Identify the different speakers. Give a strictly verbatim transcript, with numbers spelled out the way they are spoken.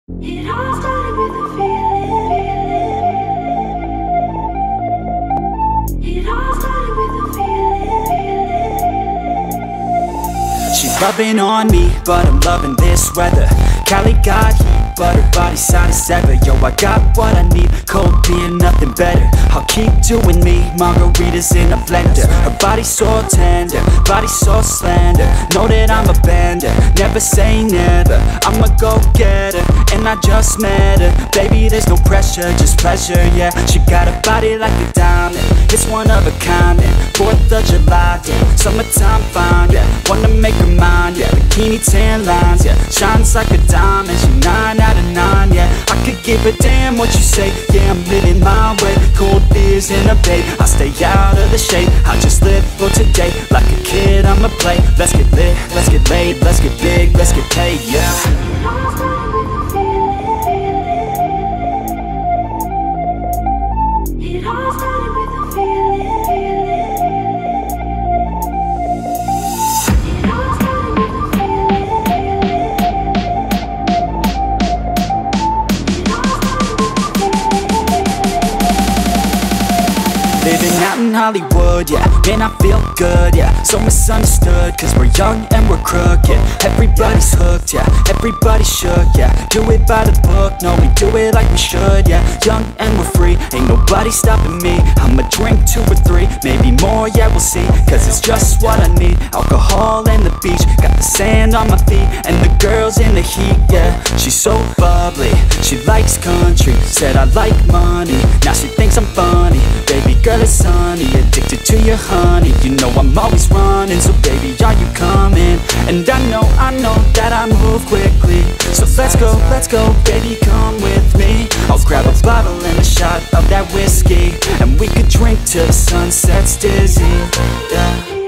Speaker 1: It all started with a feeling. It all started with a feeling.
Speaker 2: She's loving on me, but I'm loving this weather. Cali got heat, but her body's hot as ever. Yo, I got what I need, cold beer, nothing better. I'll keep doing me, margaritas in a blender. Her body's so tender, body so slender. Know that I'm a bender, never say never. I'm a go-getter, and I just met her. Baby, there's no pressure, just pleasure, yeah. She got a body like a diamond, it's one of a kind, and fourth of July, yeah. Summertime fine, yeah. Wanna make her mine, yeah. Bikini tan lines, yeah. Shines like a diamond, she nine out of nine, yeah. I could give a damn what you say, yeah. I'm living my way, cold beers in a bay. I stay out of the shade, I just live for today. Like a kid, I'ma play. Let's get lit, let's get laid, let's get big, let's get paid, yeah.
Speaker 1: It all started with a feeling. It all started with a feeling. It all started with a feeling. It all started with a feeling.
Speaker 2: Living out in Hollywood, yeah, man, I feel good, yeah. So misunderstood, cause we're young and we're crooked. Everybody's hooked, yeah, everybody shook, yeah. Do it by the book, no, we do it like we should, yeah. Young and we're free, ain't nobody stopping me. I'ma drink two or three, maybe more, yeah, we'll see. Cause it's just what I need, alcohol and the beach. Got the sand on my feet, and the girls in the heat, yeah. She's so bubbly, she likes country. Said I like money, now she thinks I'm funny. Baby girl, it's sunny, addicted to your honey. You know I'm always running, so baby, are you coming? And I know, I know that I move quickly. So let's go, let's go, baby, come with me. I'll grab a bottle and a shot of that whiskey, and we could drink till the sun sets dizzy, yeah.